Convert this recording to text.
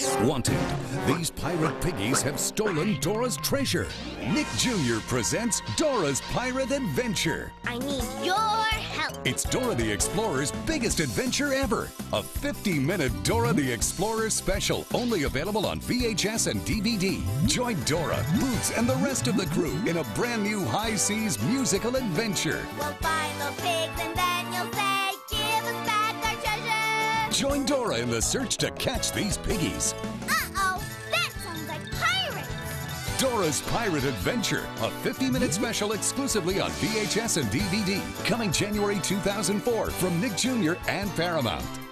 Wanted, these pirate piggies have stolen Dora's treasure. Nick Jr. presents Dora's Pirate Adventure. I need your help. It's Dora the Explorer's biggest adventure ever. A 50-minute Dora the Explorer special, only available on VHS and DVD. Join Dora, Boots, and the rest of the crew in a brand new high seas musical adventure. We'll find the pigs and then you'll say, give us back our treasure. Join Dora in the search to catch these piggies. Uh-oh, that sounds like pirates. Dora's Pirate Adventure, a 50-minute special exclusively on VHS and DVD. Coming January 2004 from Nick Jr. and Paramount.